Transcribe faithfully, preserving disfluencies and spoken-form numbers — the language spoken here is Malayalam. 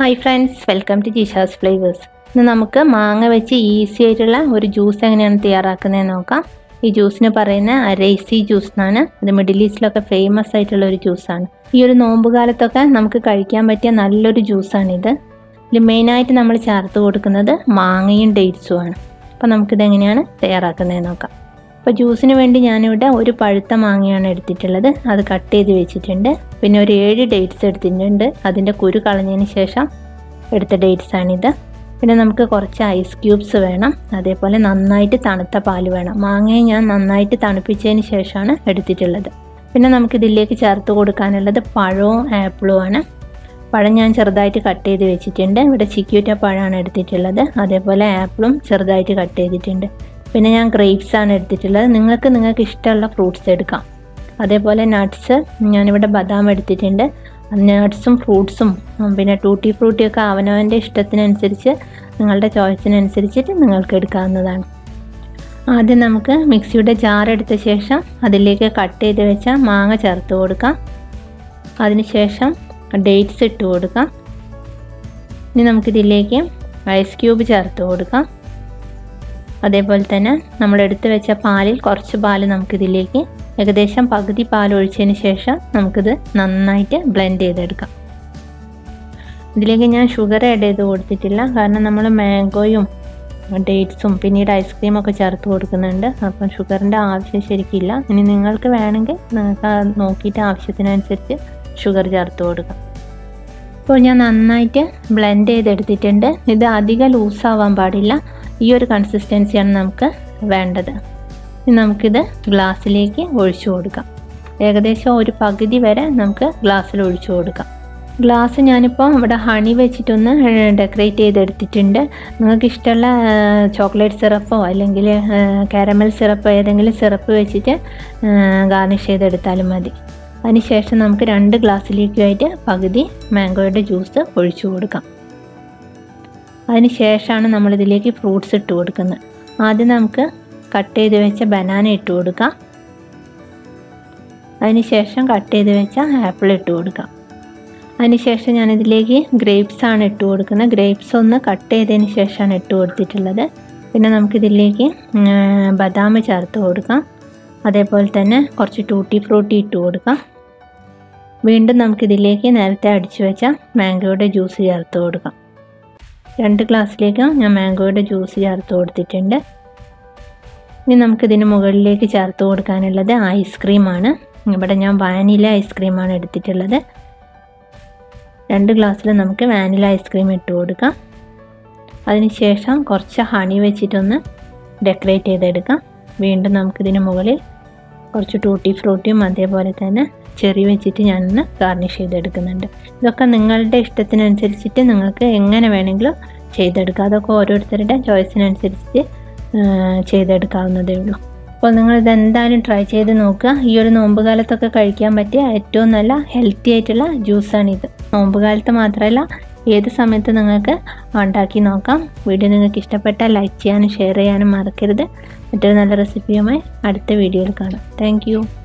Hi friends, welcome to jishasflavours. ഇന്ന് നമുക്ക് മാങ്ങ വെച്ച് ഈസി ആയിട്ടുള്ള ഒരു ജ്യൂസ് എങ്ങനെയാണ് തയ്യാറാക്കുന്നത് നോക്കാം. ഈ ജ്യൂസിന് പറയുന്ന അരൈസി ജ്യൂസ് എന്നാണ്. ഇത് മിഡിൽ ഈസ്റ്റിലൊക്കെ ഫേമസ് ആയിട്ടുള്ള ഒരു ജ്യൂസാണ്. ഈ ഒരു നോമ്പ് കാലത്തൊക്കെ നമുക്ക് കഴിക്കാൻ പറ്റിയ നല്ലൊരു ജ്യൂസാണിത്. ഇതിൽ മെയിനായിട്ട് നമ്മൾ ചേർത്ത് കൊടുക്കുന്നത് മാങ്ങയും ഡേറ്റ്സും ആണ്. അപ്പോൾ നമുക്കിത് എങ്ങനെയാണ് തയ്യാറാക്കുന്നത് നോക്കാം. അപ്പോൾ ജ്യൂസിന് വേണ്ടി ഞാനിവിടെ ഒരു പഴുത്ത മാങ്ങയാണ് എടുത്തിട്ടുള്ളത്. അത് കട്ട് ചെയ്ത് വെച്ചിട്ടുണ്ട്. പിന്നെ ഒരു ഏഴ് ഡേറ്റ്സ് എടുത്തിട്ടുണ്ട്. അതിൻ്റെ കുരു കളഞ്ഞതിന് ശേഷം എടുത്ത ഡേറ്റ്സ് ആണിത്. പിന്നെ നമുക്ക് കുറച്ച് ഐസ് ക്യൂബ്സ് വേണം. അതേപോലെ നന്നായിട്ട് തണുത്ത പാൽ വേണം. മാങ്ങയെ ഞാൻ നന്നായിട്ട് തണുപ്പിച്ചതിന് ശേഷമാണ് എടുത്തിട്ടുള്ളത്. പിന്നെ നമുക്കിതിലേക്ക് ചേർത്ത് കൊടുക്കാനുള്ളത് പഴവും ആപ്പിളും ആണ്. പഴം ഞാൻ ചെറുതായിട്ട് കട്ട് ചെയ്ത് വെച്ചിട്ടുണ്ട്. ഇവിടെ ചിക്കൂറ്റ പഴമാണ് എടുത്തിട്ടുള്ളത്. അതേപോലെ ആപ്പിളും ചെറുതായിട്ട് കട്ട് ചെയ്തിട്ടുണ്ട്. പിന്നെ ഞാൻ ഗ്രേപ്സ് ആണ് എടുത്തിട്ടുള്ളത്. നിങ്ങൾക്ക് നിങ്ങൾക്ക് ഇഷ്ടമുള്ള ഫ്രൂട്ട്സ് എടുക്കാം. അതേപോലെ നട്ട്സ് ഞാനിവിടെ ബദാം എടുത്തിട്ടുണ്ട്. നട്ട്സും ഫ്രൂട്ട്സും പിന്നെ ടൂട്ടി ഫ്രൂട്ടിയൊക്കെ അവനവൻ്റെ ഇഷ്ടത്തിനനുസരിച്ച് നിങ്ങളുടെ ചോയ്സിനനുസരിച്ചിട്ട് നിങ്ങൾക്ക് എടുക്കാവുന്നതാണ്. ആദ്യം നമുക്ക് മിക്സിയുടെ ജാർ എടുത്ത ശേഷം അതിലേക്ക് കട്ട് ചെയ്ത് വെച്ച മാങ്ങ ചേർത്ത് കൊടുക്കാം. അതിനുശേഷം ഡേറ്റ്സ് ഇട്ട് കൊടുക്കാം. ഇനി നമുക്കിതിലേക്ക് ഐസ് ക്യൂബ് ചേർത്ത് കൊടുക്കാം. അതേപോലെ തന്നെ നമ്മൾ എടുത്തു വെച്ച പാലിൽ കുറച്ച് പാൽ നമുക്കിതിലേക്ക് ഏകദേശം പകുതി പാൽ ഒഴിച്ചതിന് ശേഷം നമുക്കിത് നന്നായിട്ട് ബ്ലെൻഡ് ചെയ്തെടുക്കാം. ഇതിലേക്ക് ഞാൻ ഷുഗർ ആഡ് ചെയ്ത് കൊടുത്തിട്ടില്ല. കാരണം നമ്മൾ മാംഗോയും ഡേറ്റ്സും പിന്നീട് ഐസ്ക്രീമൊക്കെ ചേർത്ത് കൊടുക്കുന്നുണ്ട്. അപ്പം ഷുഗറിൻ്റെ ആവശ്യം ശരിക്കില്ല. ഇനി നിങ്ങൾക്ക് വേണമെങ്കിൽ നിങ്ങൾക്ക് നോക്കിയിട്ട് ആവശ്യത്തിനനുസരിച്ച് ഷുഗർ ചേർത്ത് കൊടുക്കാം. ഇപ്പോൾ ഞാൻ നന്നായിട്ട് ബ്ലെൻഡ് ചെയ്തെടുത്തിട്ടുണ്ട്. ഇത് അധികം ലൂസാവാൻ പാടില്ല. ഈ ഒരു കൺസിസ്റ്റൻസിയാണ് നമുക്ക് വേണ്ടത്. ഇനി നമുക്കിത് ഗ്ലാസ്സിലേക്ക് ഒഴിച്ചു കൊടുക്കാം. ഏകദേശം ഒരു പകുതി വരെ നമുക്ക് ഗ്ലാസ്സിൽ ഒഴിച്ചു കൊടുക്കാം. ഗ്ലാസ് ഞാനിപ്പോൾ ഇവിടെ ഹണി വെച്ചിട്ടൊന്ന് ഡെക്കറേറ്റ് ചെയ്തെടുത്തിട്ടുണ്ട്. നിങ്ങൾക്ക് ഇഷ്ടമുള്ള ചോക്ലേറ്റ് സിറപ്പോ അല്ലെങ്കിൽ കാരമൽ സിറപ്പോ ഏതെങ്കിലും സിറപ്പ് വെച്ചിട്ട് ഗാർണിഷ് ചെയ്തെടുത്താലും മതി. അതിനുശേഷം നമുക്ക് രണ്ട് ഗ്ലാസ്സിലേക്കുമായിട്ട് പകുതി മാംഗോയുടെ ജ്യൂസ് ഒഴിച്ചു കൊടുക്കാം. അതിന് ശേഷമാണ് നമ്മളിതിലേക്ക് ഫ്രൂട്ട്സ് ഇട്ട് കൊടുക്കുന്നത്. ആദ്യം നമുക്ക് കട്ട് ചെയ്ത് വെച്ച ബനാന ഇട്ട് കൊടുക്കാം. അതിന് ശേഷം കട്ട് ചെയ്ത് വെച്ച ആപ്പിൾ ഇട്ട് കൊടുക്കാം. അതിന് ശേഷം ഞാനിതിലേക്ക് ഗ്രേപ്സ് ആണ് ഇട്ട് കൊടുക്കുന്നത്. ഗ്രേപ്സ് ഒന്ന് കട്ട് ചെയ്തതിന് ശേഷമാണ് ഇട്ട് കൊടുത്തിട്ടുള്ളത്. പിന്നെ നമുക്കിതിലേക്ക് ബദാം ചേർത്ത് കൊടുക്കാം. അതേപോലെ തന്നെ കുറച്ച് ടൂട്ടി ഫ്രൂട്ടി ഇട്ട് കൊടുക്കാം. വീണ്ടും നമുക്കിതിലേക്ക് നേരത്തെ അടിച്ചു വെച്ച മാംഗോയുടെ ജ്യൂസ് ചേർത്ത് കൊടുക്കാം. രണ്ട് ഗ്ലാസ്സിലേക്ക് ഞാൻ മാംഗോയുടെ ജ്യൂസ് ചേർത്ത് കൊടുത്തിട്ടുണ്ട്. ഇനി നമുക്കിതിന് മുകളിലേക്ക് ചേർത്ത് കൊടുക്കാനുള്ളത് ഐസ്ക്രീമാണ്. ഇവിടെ ഞാൻ വാനില ഐസ്ക്രീമാണ് എടുത്തിട്ടുള്ളത്. രണ്ട് ഗ്ലാസ്സിൽ നമുക്ക് വാനില ഐസ്ക്രീം ഇട്ട് കൊടുക്കാം. അതിനുശേഷം കുറച്ച് ഹണി വെച്ചിട്ടൊന്ന് ഡെക്കറേറ്റ് ചെയ്തെടുക്കാം. വീണ്ടും നമുക്കിതിന് മുകളിൽ കുറച്ച് ടൂട്ടി ഫ്രൂട്ടിയും അതേപോലെ തന്നെ ചെറി വെച്ചിട്ട് ഞാനൊന്ന് ഗാർണിഷ് ചെയ്തെടുക്കുന്നുണ്ട്. ഇതൊക്കെ നിങ്ങളുടെ ഇഷ്ടത്തിനനുസരിച്ചിട്ട് നിങ്ങൾക്ക് എങ്ങനെ വേണമെങ്കിലും ചെയ്തെടുക്കാം. അതൊക്കെ ഓരോരുത്തരുടെ ചോയ്സിനനുസരിച്ച് ചെയ്തെടുക്കാവുന്നതേ ഉള്ളൂ. അപ്പോൾ നിങ്ങളിത് എന്തായാലും ട്രൈ ചെയ്ത് നോക്കുക. ഈ ഒരു നോമ്പ് കാലത്തൊക്കെ കഴിക്കാൻ പറ്റിയ ഏറ്റവും നല്ല ഹെൽത്തി ആയിട്ടുള്ള ജ്യൂസാണിത്. നോമ്പ് കാലത്ത് മാത്രമല്ല ഏത് സമയത്ത് നിങ്ങൾക്ക് ഉണ്ടാക്കി നോക്കാം. വീഡിയോ നിങ്ങൾക്ക് ഇഷ്ടപ്പെട്ടാൽ ലൈക്ക് ചെയ്യാനും ഷെയർ ചെയ്യാനും മറക്കരുത്. മറ്റൊരു നല്ല റെസിപ്പിയുമായി അടുത്ത വീഡിയോയിൽ കാണാം. താങ്ക്